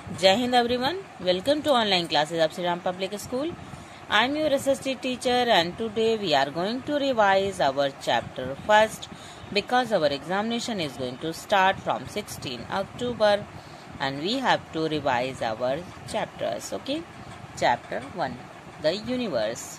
Jai Hind everyone. Welcome to online classes of Sri Ram Public School. I am your SST teacher and today we are going to revise our chapter first because our examination is going to start from 16 October and we have to revise our chapters. Okay. Chapter 1. The Universe.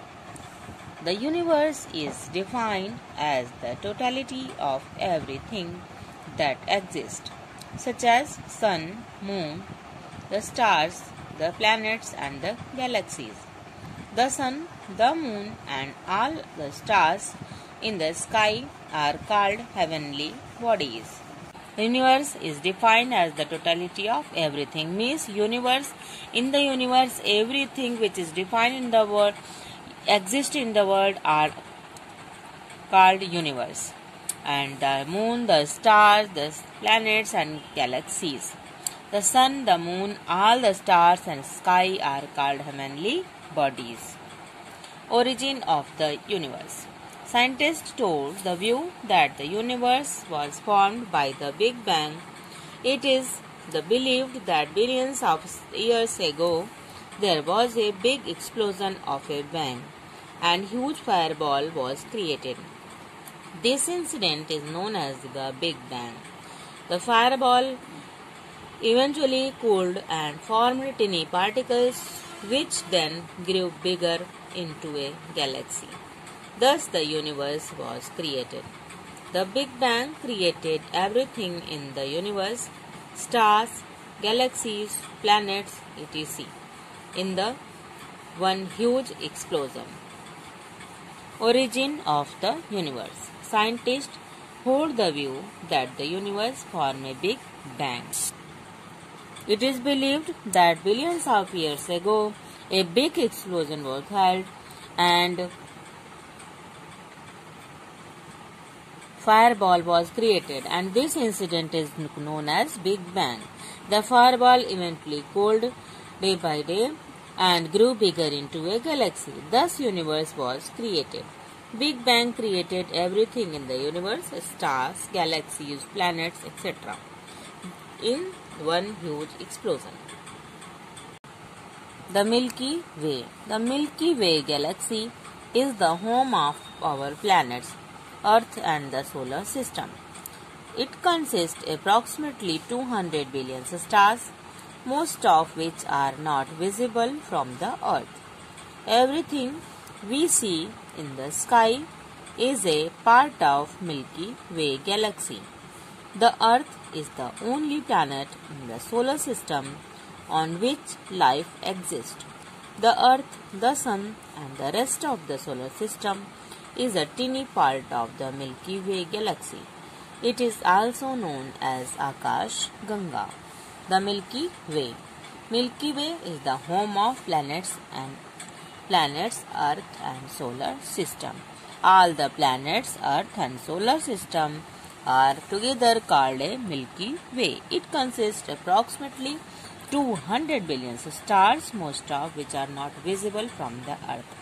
The universe is defined as the totality of everything that exists, such as sun, moon, the stars, the planets and the galaxies. The sun, the moon and all the stars in the sky are called heavenly bodies. The universe is defined as the totality of everything. Means universe, in the universe everything which is defined in the world, exist in the world are called universe. And the moon, the stars, the planets and galaxies. The sun, the moon, all the stars and sky are called heavenly bodies. Origin of the universe. Scientists told the view that the universe was formed by the Big Bang. It is believed that billions of years ago there was a big explosion of a bang and huge fireball was created. This incident is known as the Big Bang. The fireball eventually cooled and formed tiny particles which then grew bigger into a galaxy. Thus the universe was created. The Big Bang created everything in the universe, stars, galaxies, planets, etc. in the one huge explosion. Origin of the universe. Scientists hold the view that the universe formed a Big Bang. It is believed that billions of years ago a big explosion was held and fireball was created, and this incident is known as Big Bang. The fireball eventually cooled day by day and grew bigger into a galaxy. Thus universe was created. Big Bang created everything in the universe, stars, galaxies, planets, etc. in one huge explosion. The Milky Way. The Milky Way galaxy is the home of our planets, Earth and the solar system. It consists approximately 200 billion stars, most of which are not visible from the Earth. Everything we see in the sky is a part of Milky Way galaxy. The Earth is the only planet in the solar system on which life exists. The Earth, the Sun and the rest of the solar system is a tiny part of the Milky Way galaxy. It is also known as Akash Ganga. The Milky Way. Milky Way is the home of planets, Earth and solar system. All the planets, Earth and solar system are together called a Milky Way. It consists approximately 200 billion stars, most of which are not visible from the Earth.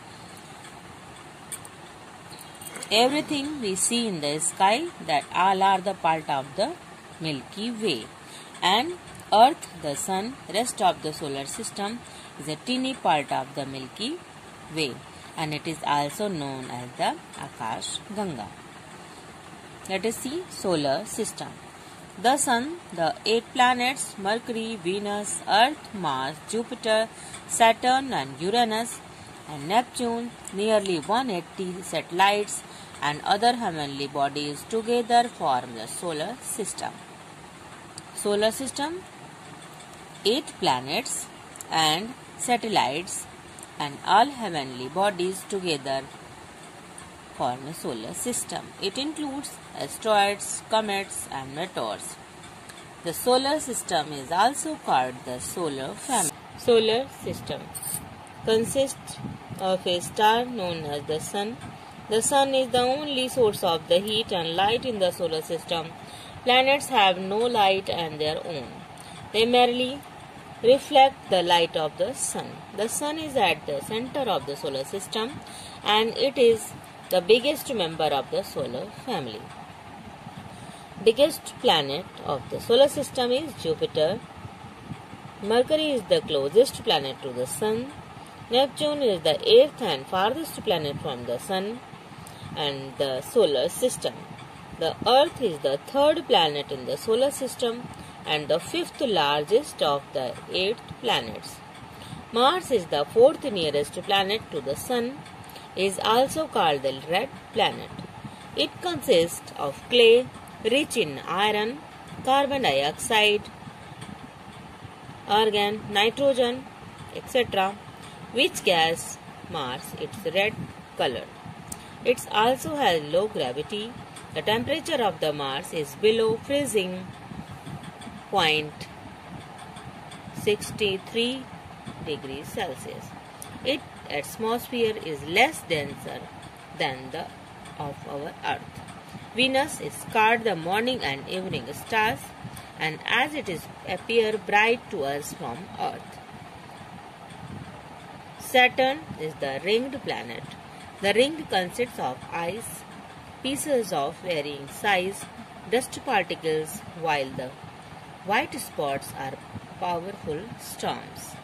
Everything we see in the sky, that all are the part of the Milky Way. And Earth, the Sun, rest of the solar system is a teeny part of the Milky Way, and it is also known as the Akash Ganga. Let us see solar system. The Sun, the 8 planets, Mercury, Venus, Earth, Mars, Jupiter, Saturn and Uranus and Neptune, nearly 180 satellites and other heavenly bodies together form the solar system. Solar system, 8 planets and satellites and all heavenly bodies together form a solar system. It includes asteroids, comets and meteors. The solar system is also called the solar family. Solar system consists of a star known as the Sun. The Sun is the only source of the heat and light in the solar system. Planets have no light and their own. They merely reflect the light of the Sun. The Sun is at the center of the solar system and it is the biggest member of the solar family. Biggest planet of the solar system is Jupiter. Mercury is the closest planet to the Sun. Neptune is the eighth and farthest planet from the Sun and the solar system. The Earth is the third planet in the solar system and the fifth largest of the 8 planets. Mars is the fourth nearest planet to the Sun, is also called the red planet. It consists of clay rich in iron, carbon dioxide, argon, nitrogen, etc., which gas Mars its red color. It also has low gravity. The temperature of the Mars is below freezing point 63 degrees Celsius. Its atmosphere is less denser than the of our Earth. Venus is called the morning and evening stars, and as it is appear bright to us from Earth. Saturn is the ringed planet. The ring consists of ice, pieces of varying size, dust particles, while the white spots are powerful storms.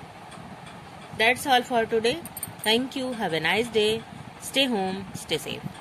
That's all for today. Thank you. Have a nice day. Stay home. Stay safe.